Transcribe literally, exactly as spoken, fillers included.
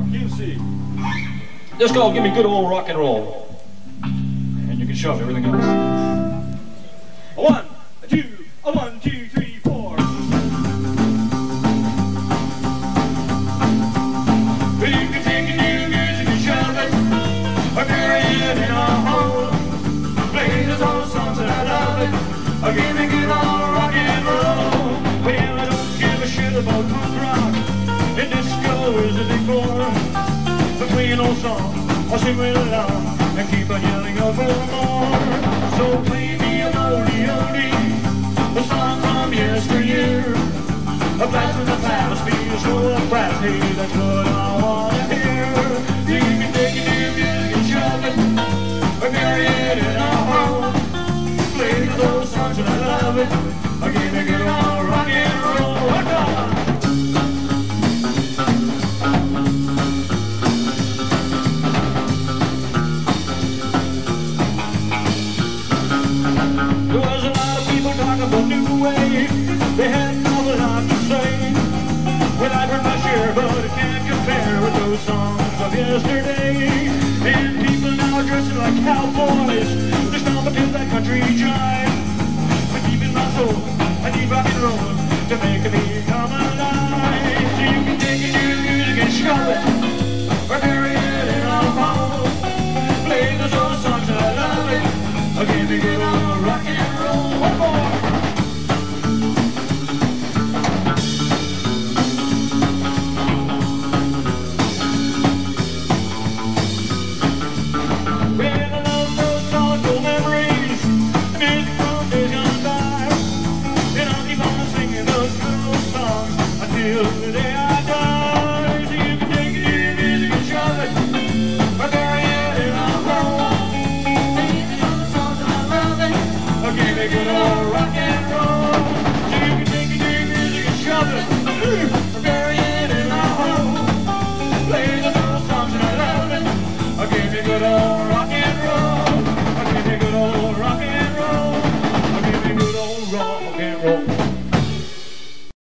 you see. This called Give Me Good Old Rock and Roll. And you can shove everything else. A one, a two, a one, two, three, four. You can take it, you can, you can shove it, or bury it in a hole. Play those old songs and I love it. Or give me good old rock and roll. Well, I don't give a shit about punk rock, and disco is a big bore. But playing old songs, I'll sing with along and keep on yelling out for more. So play me a oldie oldie, a song from yesteryear. A blast from the past, be a soul of brass. Hey, that's what I wanna hear. You can take it to your music and shove it, or bury it in a hole. Play those songs and I love it. I'll give me good old rock and roll. Rock on! There was a lot of people talking about new wave. They had an awful lot to say. Well, I've heard my share, but it can't compare with those songs of yesterday. And people now are dressing like cowboys. They're stomping to that country jive. But deep in my soul, I need rock and roll to make me come alive. So you can take it to your music and shove it.